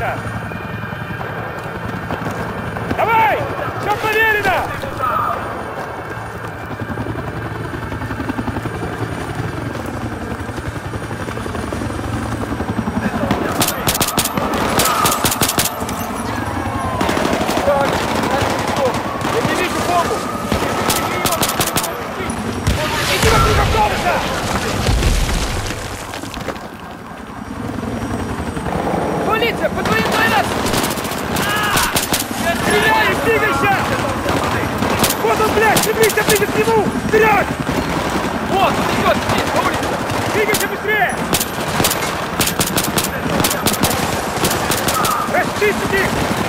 двигайся! Давай! Все проверено! Полиция, подвоим нас! Стреляй, двигайся! Вот он, блядь, стремись, ближе к нему! Вперед! Вот, он идет здесь, по улице! Двигайся быстрее! Расчистите их!